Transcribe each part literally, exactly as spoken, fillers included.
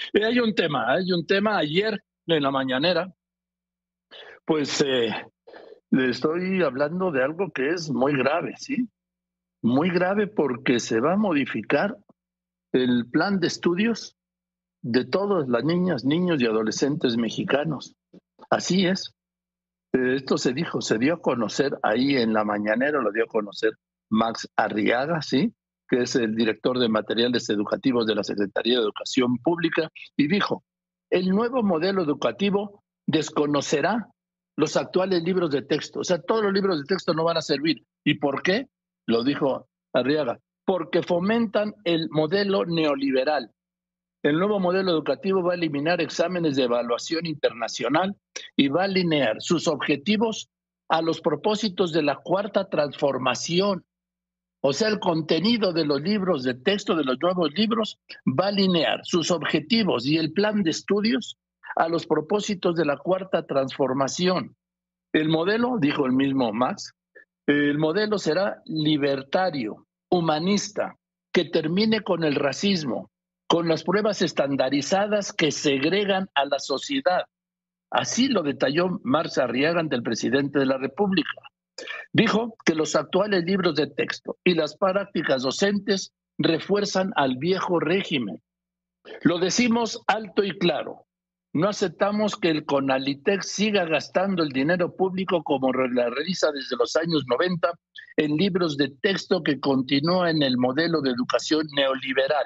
Y hay un tema, hay un tema. Ayer en la mañanera, pues eh, le estoy hablando de algo que es muy grave, ¿sí? Muy grave porque se va a modificar el plan de estudios de todas las niñas, niños y adolescentes mexicanos. Así es. Eh, Esto se dijo, se dio a conocer ahí en la mañanera, lo dio a conocer Max Arriaga, ¿sí? Que es el director de materiales educativos de la Secretaría de Educación Pública, y dijo, el nuevo modelo educativo desconocerá los actuales libros de texto. O sea, todos los libros de texto no van a servir. ¿Y por qué? Lo dijo Arriaga. Porque fomentan el modelo neoliberal. El nuevo modelo educativo va a eliminar exámenes de evaluación internacional y va a alinear sus objetivos a los propósitos de la cuarta transformación. O sea, el contenido de los libros de texto, de los nuevos libros, va a alinear sus objetivos y el plan de estudios a los propósitos de la cuarta transformación. El modelo, dijo el mismo Max, el modelo será libertario, humanista, que termine con el racismo, con las pruebas estandarizadas que segregan a la sociedad. Así lo detalló Max Arriaga ante el presidente de la República. Dijo que los actuales libros de texto y las prácticas docentes refuerzan al viejo régimen. Lo decimos alto y claro. No aceptamos que el CONALITEC siga gastando el dinero público como la realiza desde los años noventa en libros de texto que continúa en el modelo de educación neoliberal.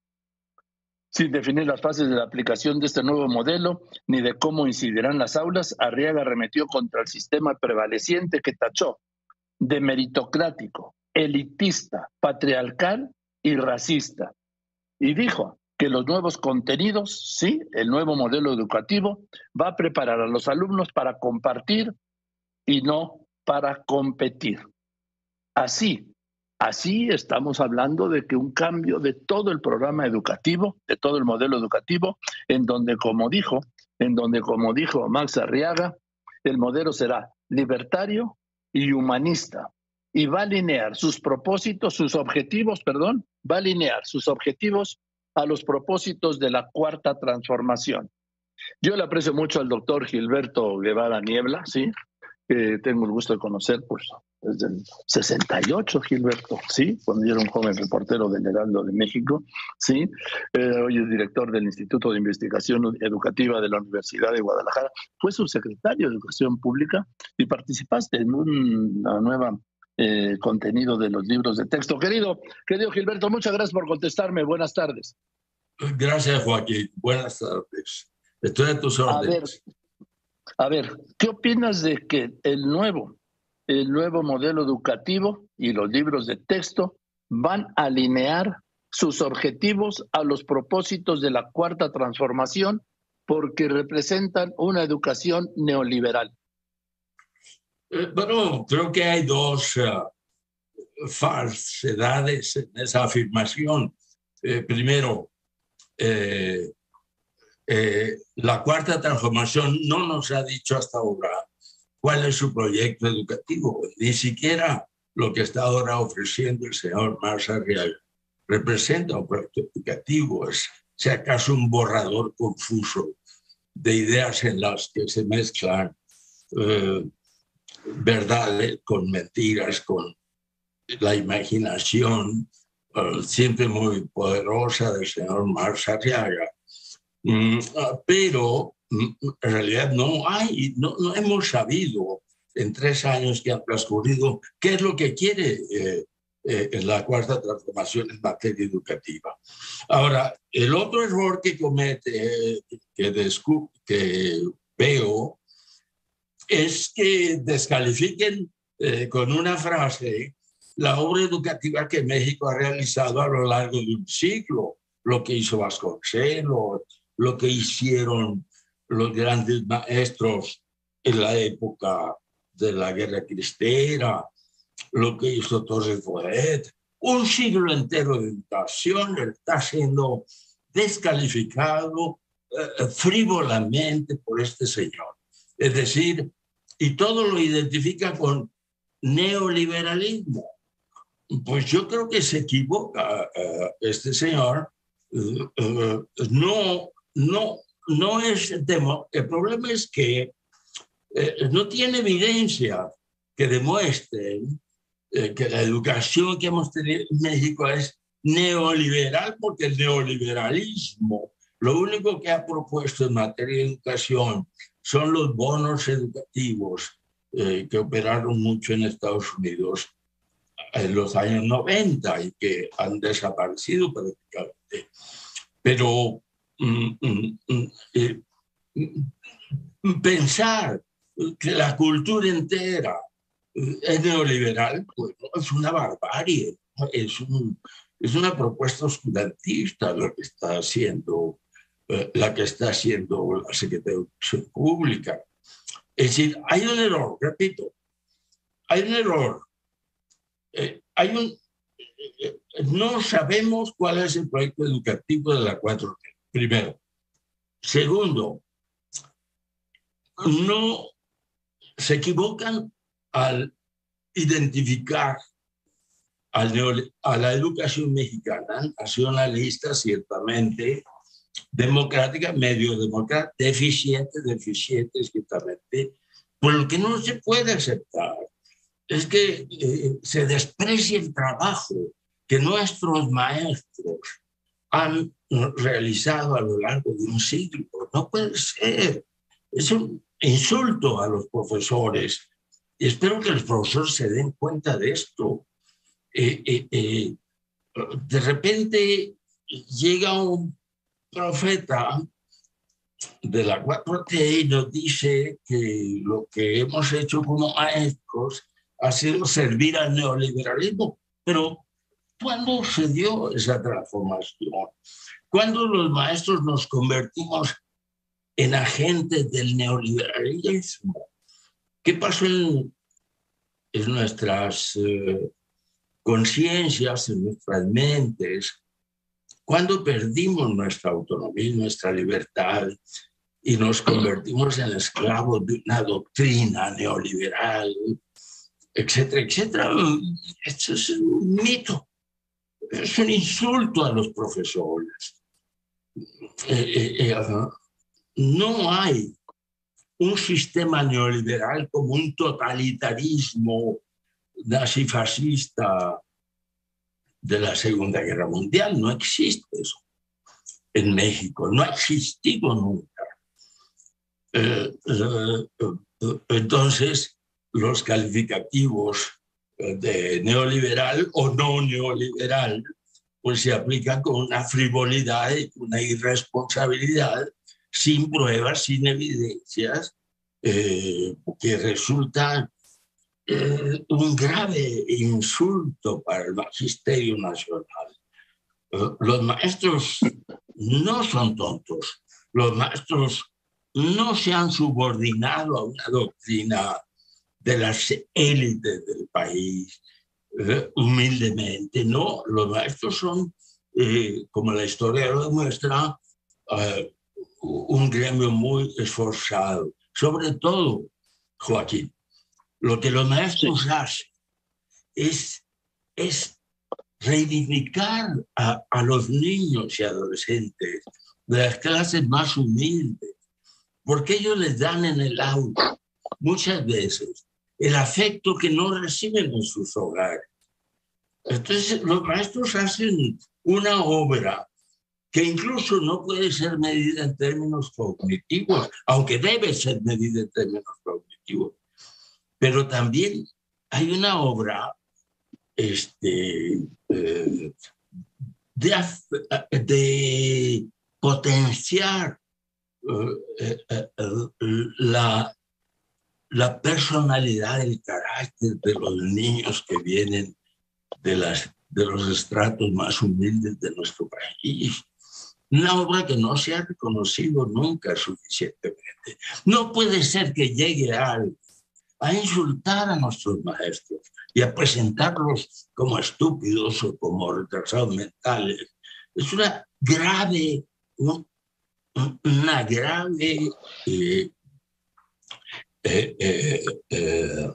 Sin definir las fases de la aplicación de este nuevo modelo ni de cómo incidirán las aulas, Arriaga arremetió contra el sistema prevaleciente que tachó de meritocrático, elitista, patriarcal y racista. Y dijo que los nuevos contenidos, sí, el nuevo modelo educativo va a preparar a los alumnos para compartir y no para competir. Así, así estamos hablando de que un cambio de todo el programa educativo, de todo el modelo educativo, en donde, como dijo, en donde, como dijo Max Arriaga, el modelo será libertario y humanista, y va a alinear sus propósitos, sus objetivos, perdón, va a alinear sus objetivos a los propósitos de la cuarta transformación. Yo le aprecio mucho al doctor Gilberto Guevara Niebla, ¿sí? Que tengo el gusto de conocer, pues, desde el sesenta y ocho, Gilberto, ¿sí? Cuando yo era un joven reportero del Heraldo de México, ¿sí? Eh, hoy es director del Instituto de Investigación Educativa de la Universidad de Guadalajara. Fue subsecretario de Educación Pública y participaste en un una nueva eh, contenido de los libros de texto. Querido, querido Gilberto, muchas gracias por contestarme. Buenas tardes. Gracias, Joaquín. Buenas tardes. Estoy a tus órdenes. A ver, a ver, ¿qué opinas de que el nuevo, el nuevo modelo educativo y los libros de texto van a alinear sus objetivos a los propósitos de la cuarta transformación porque representan una educación neoliberal? Eh, bueno, creo que hay dos uh, falsedades en esa afirmación. Eh, primero, eh, eh, la cuarta transformación no nos ha dicho hasta ahora cuál es su proyecto educativo, ni siquiera lo que está ahora ofreciendo el señor Max Arriaga representa un proyecto educativo, es si acaso un borrador confuso de ideas en las que se mezclan eh, verdades con mentiras, con la imaginación uh, siempre muy poderosa del señor Max Arriaga. Mm, uh, pero mm, en realidad no hay, no, no hemos sabido en tres años que han transcurrido qué es lo que quiere eh, eh, la cuarta transformación en materia educativa. Ahora, el otro error que comete, eh, que, descu que veo, es que descalifiquen eh, con una frase la obra educativa que México ha realizado a lo largo de un siglo, lo que hizo Vasconcelos, lo que hicieron los grandes maestros en la época de la Guerra Cristera, lo que hizo Torres Bodet. Un siglo entero de educación está siendo descalificado eh, frívolamente por este señor. Es decir, y todo lo identifica con neoliberalismo. Pues yo creo que se equivoca uh, este señor. Uh, uh, no no, no es el tema. El problema es que eh, no tiene evidencia que demuestren eh, que la educación que hemos tenido en México es neoliberal, porque el neoliberalismo lo único que ha propuesto en materia de educación son los bonos educativos eh, que operaron mucho en Estados Unidos en los años noventa y que han desaparecido prácticamente. Pero mm, mm, mm, eh, mm, pensar que la cultura entera es neoliberal, pues no, es una barbarie, ¿no? Es, un, es una propuesta oscurantista lo que está haciendo, eh, la que está haciendo la Secretaría de Educación Pública. Es decir, hay un error, repito, hay un error. Eh, hay un, eh, no sabemos cuál es el proyecto educativo de la cuatro T, primero. Segundo, no se equivocan al identificar al neole, a la educación mexicana, nacionalista, ciertamente, democrática, medio democrática, deficiente, deficiente, ciertamente. Por lo que no se puede aceptar es que eh, se desprecia el trabajo que nuestros maestros han realizado a lo largo de un siglo. No puede ser. Es un insulto a los profesores. Y espero que los profesores se den cuenta de esto. Eh, eh, eh, de repente llega un profeta de la cuatro T y nos dice que lo que hemos hecho como maestros ha sido servir al neoliberalismo. Pero ¿cuándo se dio esa transformación? ¿Cuándo los maestros nos convertimos en agentes del neoliberalismo? ¿Qué pasó en, en nuestras eh, conciencias, en nuestras mentes? ¿Cuándo perdimos nuestra autonomía, nuestra libertad y nos convertimos en esclavos de una doctrina neoliberal, etcétera, etcétera? Esto es un mito, es un insulto a los profesores. Eh, eh, eh, no hay un sistema neoliberal como un totalitarismo nazifascista de la Segunda Guerra Mundial. No existe eso en México, no ha existido nunca. Eh, eh, entonces, los calificativos de neoliberal o no neoliberal pues se aplican con una frivolidad y una irresponsabilidad sin pruebas, sin evidencias, eh, que resulta eh, un grave insulto para el magisterio nacional. Eh, los maestros no son tontos, los maestros no se han subordinado a una doctrina de las élites del país, eh, humildemente, no, los maestros son, eh, como la historia lo demuestra, eh, un gremio muy esforzado. Sobre todo, Joaquín, lo que los maestros sí. hacen es, es reivindicar a, a los niños y adolescentes de las clases más humildes, porque ellos les dan en el aula muchas veces el afecto que no reciben en sus hogares. Entonces, los maestros hacen una obra que incluso no puede ser medida en términos cognitivos, aunque debe ser medida en términos cognitivos. Pero también hay una obra este, eh, de, de potenciar eh, eh, la, la personalidad, el carácter de los niños que vienen de, las, de los estratos más humildes de nuestro país. Una obra que no se ha reconocido nunca suficientemente. No puede ser que llegue alguien a insultar a nuestros maestros y a presentarlos como estúpidos o como retrasados mentales. Es una grave, una grave eh, eh, eh, eh,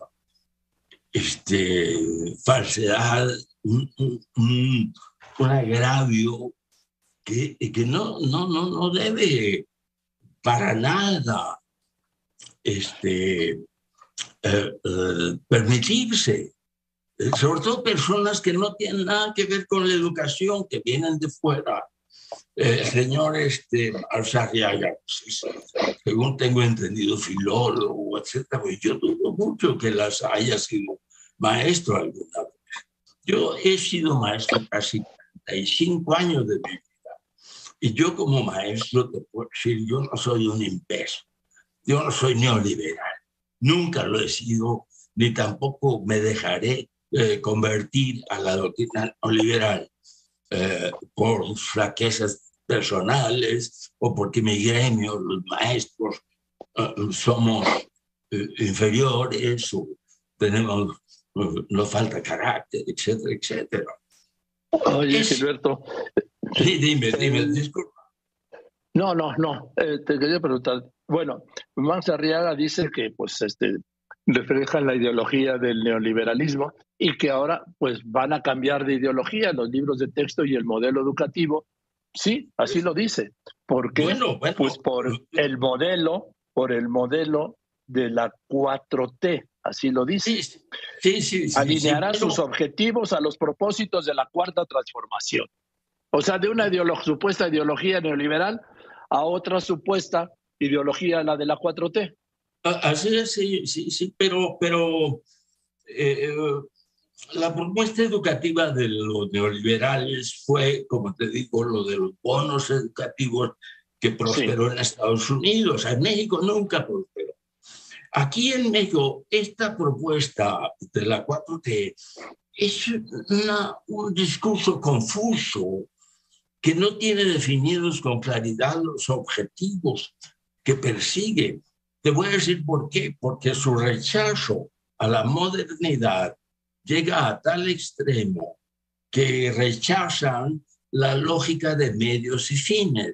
este, falsedad, un, un, un agravio que, que no, no, no, no debe para nada este, eh, eh, permitirse. Sobre todo personas que no tienen nada que ver con la educación, que vienen de fuera. El señor este, Alzarriaga, según tengo entendido, filólogo, etcétera, pues yo dudo mucho que las haya sido maestro alguna vez. Yo he sido maestro casi treinta y cinco años de mi vida. Y yo como maestro te puedo decir, yo no soy un imbécil, yo no soy neoliberal, nunca lo he sido, ni tampoco me dejaré eh, convertir a la doctrina neoliberal eh, por flaquezas personales o porque mi gremio, los maestros, eh, somos eh, inferiores o tenemos, eh, nos falta carácter, etcétera, etcétera. Oye, es... Gilberto. Sí, dime, dime, eh, disculpa. No, no, no. Eh, te quería preguntar. Bueno, Max Arriaga dice que, pues, este, reflejan la ideología del neoliberalismo y que ahora, pues, van a cambiar de ideología los libros de texto y el modelo educativo. Sí, así lo dice. ¿Por qué? Bueno, bueno. Pues por el modelo, por el modelo de la cuatro T, así lo dice. Sí, sí, sí. sí Alineará sí, pero... sus objetivos a los propósitos de la cuarta transformación. O sea, de una ideolo- supuesta ideología neoliberal a otra supuesta ideología, la de la cuatro T. Así es, sí, sí, sí, pero, pero eh, la propuesta educativa de los neoliberales fue, como te digo, lo de los bonos educativos que prosperó sí. en Estados Unidos. En México nunca prosperó. Aquí en México, esta propuesta de la cuatro T es una, un discurso confuso que no tiene definidos con claridad los objetivos que persigue. Te voy a decir por qué. Porque su rechazo a la modernidad llega a tal extremo que rechazan la lógica de medios y fines.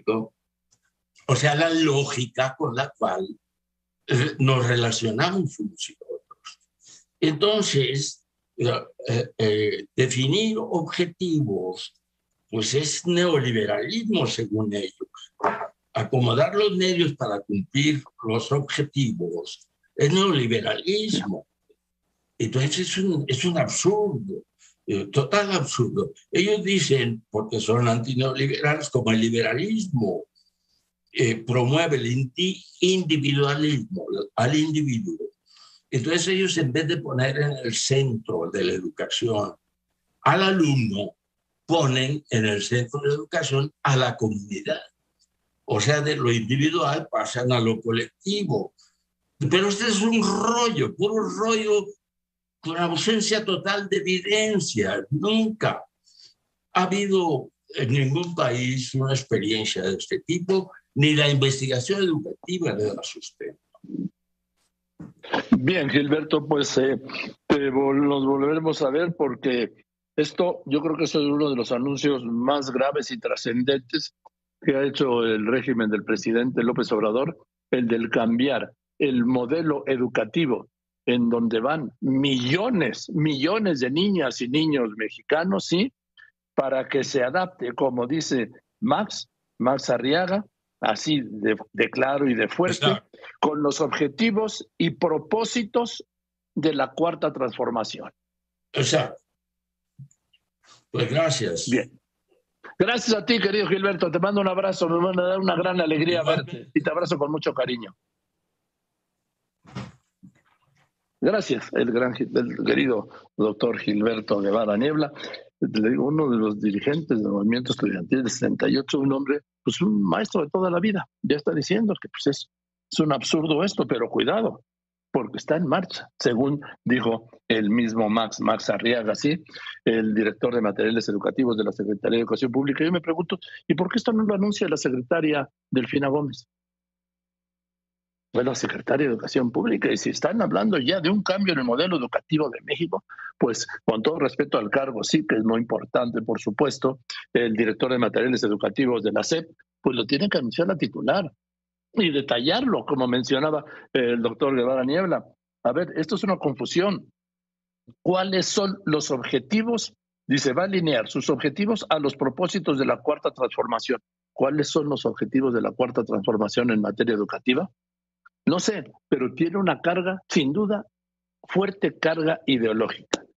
O sea, la lógica con la cual eh, nos relacionamos unos y otros. Entonces, eh, eh, definir objetivos pues es neoliberalismo según ellos. Acomodar los medios para cumplir los objetivos es neoliberalismo. Entonces es un, es un absurdo, eh, total absurdo. Ellos dicen, porque son antineoliberales, como el liberalismo eh, promueve el individualismo al individuo. Entonces ellos, en vez de poner en el centro de la educación al alumno, ponen en el centro de la educación a la comunidad. O sea, de lo individual pasan a lo colectivo. Pero este es un rollo, puro rollo, con ausencia total de evidencia. Nunca ha habido en ningún país una experiencia de este tipo, ni la investigación educativa le da sustento. Bien, Gilberto, pues eh, te vol- nos volveremos a ver porque esto, yo creo que eso es uno de los anuncios más graves y trascendentes que ha hecho el régimen del presidente López Obrador, el del cambiar el modelo educativo en donde van millones, millones de niñas y niños mexicanos, ¿sí? Para que se adapte, como dice Max, Max Arriaga, así de, de claro y de fuerte, Exacto. Con los objetivos y propósitos de la cuarta transformación. Exacto. Pues gracias. Bien. Gracias a ti, querido Gilberto. Te mando un abrazo. Me van a dar una gran alegría verte. Y te abrazo con mucho cariño. Gracias, el gran, el querido doctor Gilberto Guevara Niebla, uno de los dirigentes del movimiento estudiantil de sesenta y ocho, un hombre, pues un maestro de toda la vida. Ya está diciendo que pues es, es un absurdo esto, pero cuidado, porque está en marcha, según dijo el mismo Max, Max Arriaga, ¿sí? El director de materiales educativos de la Secretaría de Educación Pública. Yo me pregunto, ¿y por qué esto no lo anuncia la secretaria Delfina Gómez? Fue la secretaria de Educación Pública, y si están hablando ya de un cambio en el modelo educativo de México, pues con todo respeto al cargo, sí que es muy importante, por supuesto, el director de materiales educativos de la S E P, pues lo tiene que anunciar la titular y detallarlo, como mencionaba el doctor Guevara Niebla. A ver, esto es una confusión. ¿Cuáles son los objetivos Dice, va a alinear sus objetivos a los propósitos de la Cuarta Transformación. ¿Cuáles son los objetivos de la Cuarta Transformación en materia educativa? No sé, pero tiene una carga, sin duda, fuerte carga ideológica.